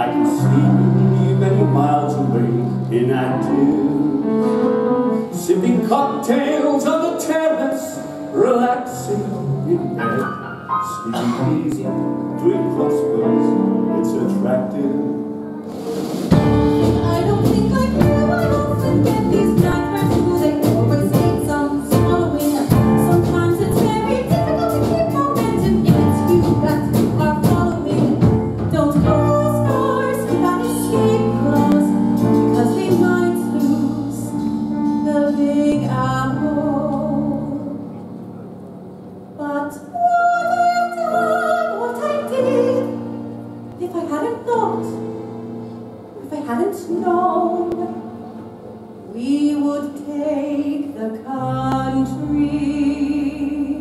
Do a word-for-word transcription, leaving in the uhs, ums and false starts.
I can see many miles away, inactive, sipping cocktails on the terrace, relaxing in bed, sleeping easy, doing crosswords. It's attractive. I don't think I do. I often get these nightmares too. They always hate some swallowing. Sometimes it's very difficult to keep momentum if it's you that are following. Don't close doors without escape clause, because we might lose the big apple. But what I've done, what I did, if I hadn't thought, if I hadn't known, we would take the country.